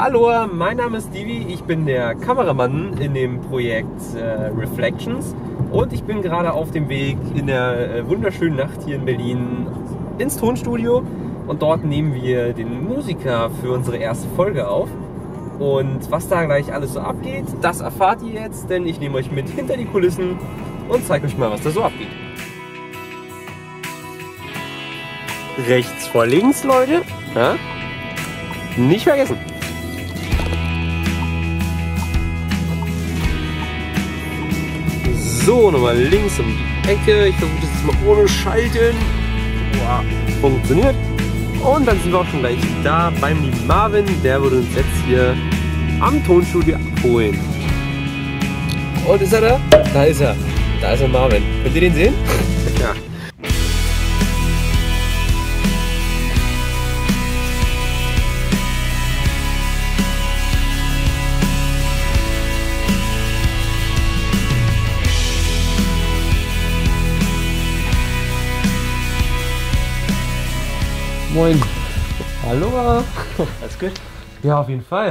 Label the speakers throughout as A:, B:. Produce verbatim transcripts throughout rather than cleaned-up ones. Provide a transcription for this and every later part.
A: Hallo, mein Name ist Divi, ich bin der Kameramann in dem Projekt äh, Reflections und ich bin gerade auf dem Weg in der äh, wunderschönen Nacht hier in Berlin ins Tonstudio und dort nehmen wir den Musiker für unsere erste Folge auf. Und was da gleich alles so abgeht, das erfahrt ihr jetzt, denn ich nehme euch mit hinter die Kulissen und zeige euch mal, was da so abgeht. Rechts vor links, Leute. Ja? Nicht vergessen. So, nochmal links um die Ecke. Ich versuche das jetzt mal ohne Schalten. Wow, funktioniert. Und dann sind wir auch schon gleich da beim lieben Marvin. Der würde uns jetzt hier am Tonstudio abholen. Und ist er da? Da ist er. Da ist er, Marvin. Könnt ihr den sehen? Ja. Moin. Hallo. Alles gut? Ja, auf jeden Fall.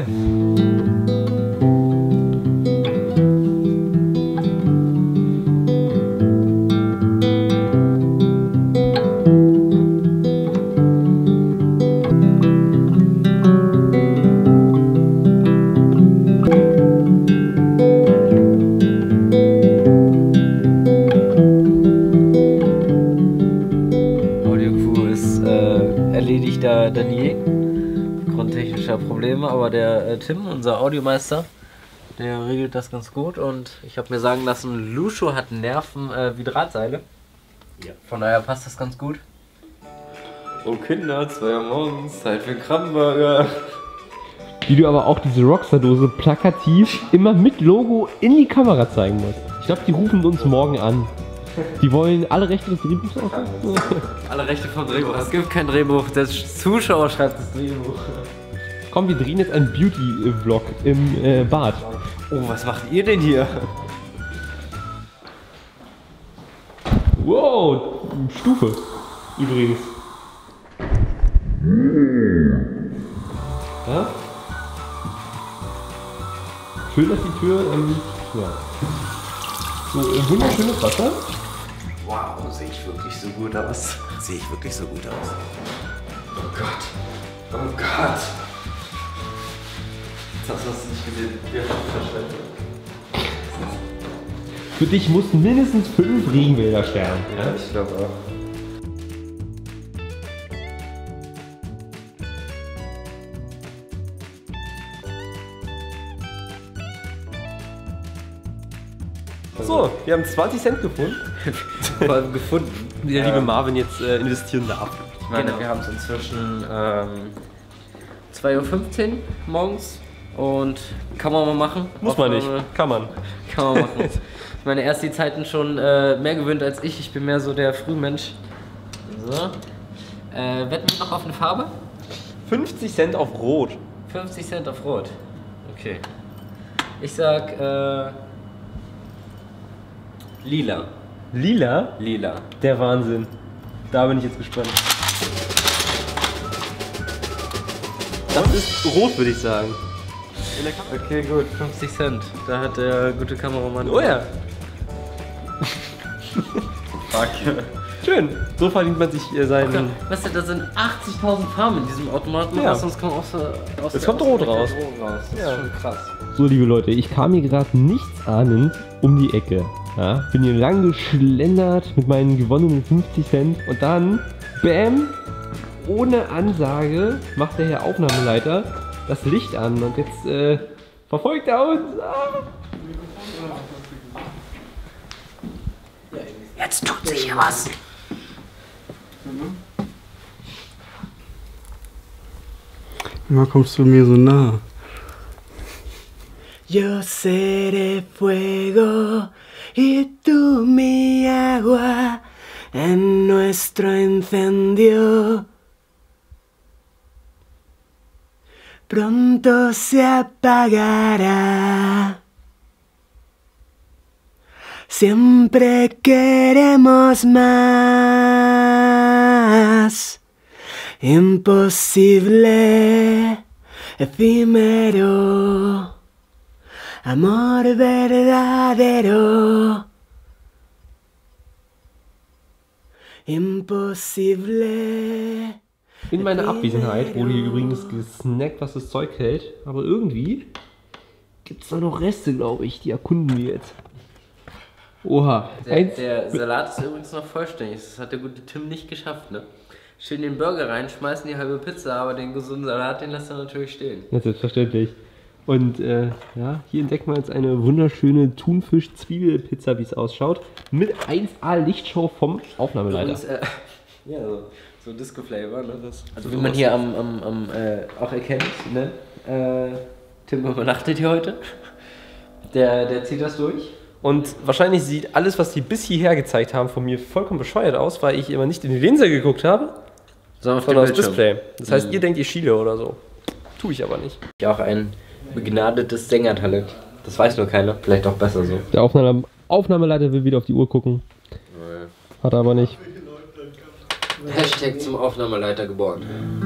B: Erledigter Danier, aufgrund technischer Probleme, aber der äh, Tim, unser Audiomeister, der regelt das ganz gut und ich habe mir sagen lassen, Lusho hat Nerven äh, wie Drahtseile. Ja. Von daher passt das ganz gut.
A: Oh Kinder, zwei Uhr morgens, Zeit für Krabbenburger.
C: Wie du aber auch diese Rockstar-Dose plakativ immer mit Logo in die Kamera zeigen musst. Ich glaube, die rufen uns morgen an. Die wollen alle Rechte des Drehbuchs aufnehmen?
B: Alle Rechte vom Drehbuch. Es gibt kein Drehbuch, der Zuschauer schreibt das Drehbuch.
C: Komm, wir drehen jetzt einen Beauty-Vlog im äh, Bad.
A: Oh, was macht ihr denn hier?
C: Wow, Stufe übrigens. Ja? Schön, dass die Tür, ähm, ja. So, äh, wunderschönes Wasser.
D: Wow, sehe ich wirklich so gut aus? Sehe ich wirklich so gut aus? Oh Gott. Oh Gott.
B: Das hast du nicht gesehen. Wir haben verschwendet.
C: Für dich mussten mindestens fünf Regenwälder sterben.
B: Ja, ich glaube auch.
A: So, wir haben zwanzig Cent gefunden.
B: Vor allem gefunden.
A: Die der
B: Ja.
A: liebe Marvin jetzt äh, investieren darf.
B: Ich meine,
A: Genau.
B: wir haben es inzwischen ähm, zwei Uhr fünfzehn morgens und kann man mal machen.
A: Muss man nicht,
B: Aufnahme
A: kann man.
B: Kann man machen. Ich meine, erst die Zeiten schon äh, mehr gewöhnt als ich. Ich bin mehr so der Frühmensch. So. Äh, wetten wir noch auf eine Farbe?
A: fünfzig Cent auf Rot.
B: fünfzig Cent auf Rot. Okay. Ich sag äh, lila.
A: Lila?
B: Lila.
A: Der Wahnsinn. Da bin ich jetzt gespannt. Das ist rot, würde ich sagen.
B: Okay, gut. fünfzig Cent. Da hat der gute Kameramann.
A: Oh ja.
B: Fuck.
A: Schön. So verdient man sich äh, seinen...
B: Okay. Weißt du, da sind achtzigtausend Farben in diesem Automaten.
A: Ja.
B: Sonst kommt aus der, aus
A: Es
B: der,
A: kommt
B: aus
A: rot
B: der
A: raus.
B: Rot raus. Das
A: Ja.
B: ist schon krass.
C: So, liebe Leute, ich kam hier gerade nichts ahnend um die Ecke. Ja, bin hier lang geschlendert mit meinen gewonnenen fünfzig Cent und dann, bam, ohne Ansage macht der Herr Aufnahmeleiter das Licht an und jetzt äh, verfolgt er uns. Ah.
D: Jetzt tut sich hier was.
E: Immer kommst du mir so nah.
F: Yo seré fuego y tú mi agua en nuestro incendio. Pronto se apagará. Siempre queremos más. Imposible efímero, amor verdadero, imposible.
C: In meiner Abwesenheit wurde hier übrigens gesnackt, was das Zeug hält. Aber irgendwie gibt es da noch Reste, glaube ich. Die erkunden wir jetzt. Oha.
B: Der, der Salat ist übrigens noch vollständig. Das hat der gute Tim nicht geschafft, ne? Schön den Burger rein, schmeißen die halbe Pizza, aber den gesunden Salat, den lässt er natürlich stehen.
C: Ja, selbstverständlich. Und äh, ja, hier entdecken wir jetzt eine wunderschöne Thunfisch-Zwiebelpizza, wie es ausschaut. Mit eins A Lichtshow vom Aufnahmeleiter.
B: Übrigens, äh, ja, so, so Disco-Flavor, ne? Das, also wie man hier am, am, am äh, auch erkennt, ne? Äh, Tim übernachtet hier heute. Der, der zieht das durch.
A: Und wahrscheinlich sieht alles, was die bis hierher gezeigt haben, von mir vollkommen bescheuert aus, weil ich immer nicht in die Linse geguckt habe,
B: sondern auf
A: sondern
B: dem
A: aufs Display. Das heißt,
B: mhm.
A: ihr denkt, ich schiele oder so. Tue ich aber nicht.
B: Ich auch ein begnadetes Sängertalent. Das weiß nur keiner. Vielleicht auch besser so.
C: Der Aufnahme Aufnahmeleiter will wieder auf die Uhr gucken. Hat er aber nicht.
B: Hashtag zum Aufnahmeleiter geboren.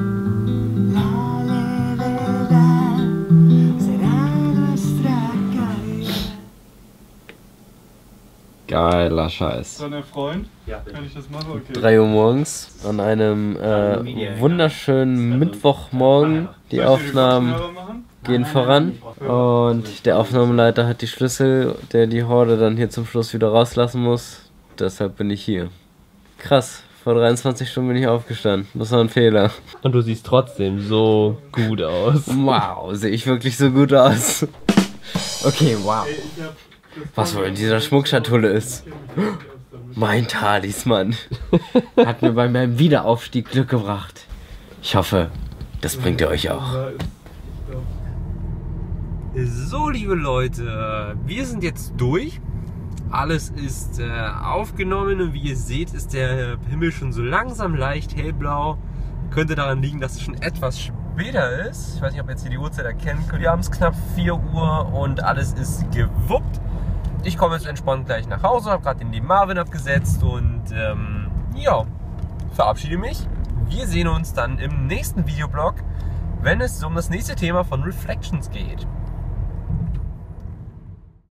C: Geiler Scheiß.
E: Ist dein Freund? Ja, kann ich das machen? Okay.
B: drei Uhr morgens an einem äh, wunderschönen Mittwochmorgen. Die Aufnahmen gehen voran und der Aufnahmeleiter hat die Schlüssel, der die Horde dann hier zum Schluss wieder rauslassen muss. Deshalb bin ich hier. Krass, vor dreiundzwanzig Stunden bin ich aufgestanden. Das war ein Fehler.
C: Und du siehst trotzdem so gut aus.
B: Wow, sehe ich wirklich so gut aus. Okay, wow. Was wohl in dieser Schmuckschatulle ist. Mein Talisman. Hat mir bei meinem Wiederaufstieg Glück gebracht. Ich hoffe, das bringt ihr euch auch.
A: So, liebe Leute, wir sind jetzt durch. Alles ist äh, aufgenommen und wie ihr seht, ist der Himmel schon so langsam leicht hellblau. Könnte daran liegen, dass es schon etwas später ist. Ich weiß nicht, ob ihr jetzt hier die Uhrzeit erkennen könnt. Wir haben es knapp vier Uhr und alles ist gewuppt. Ich komme jetzt entspannt gleich nach Hause, habe gerade den lieben Marvin abgesetzt und ähm, ja, verabschiede mich. Wir sehen uns dann im nächsten Videoblog, wenn es um das nächste Thema von Reflections geht.